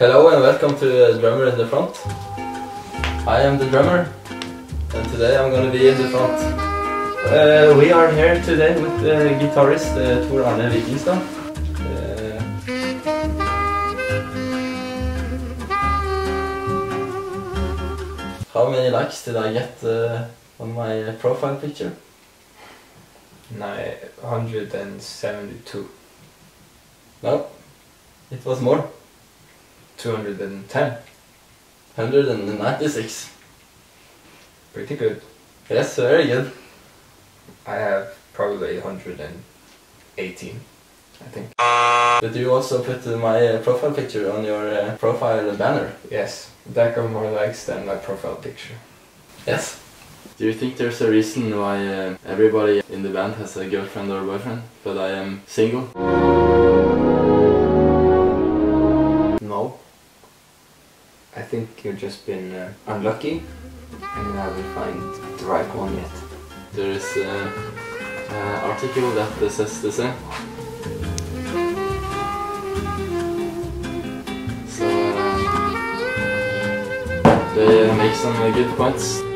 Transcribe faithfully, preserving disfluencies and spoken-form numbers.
Hello and welcome to the Drummer in the Front. I am the drummer and today I'm gonna be in the front. Uh, we are here today with the guitarist uh, Tor Arne Vikingstad. Uh, how many likes did I get uh, on my profile picture? nine hundred seventy-two. No, it was more. two hundred ten. one hundred ninety-six. Pretty good. Yes, very good. I have probably one hundred eighteen, I think. Did you also put uh, my uh, profile picture on your uh, profile banner? Yes, that got more likes than my profile picture. Yes. Do you think there's a reason why uh, everybody in the band has a girlfriend or boyfriend, but I am single? No. I think you've just been uh, unlucky and you haven't find the right one yet. There is an uh, article that uh, says the same. So uh, they uh, make some uh, good points.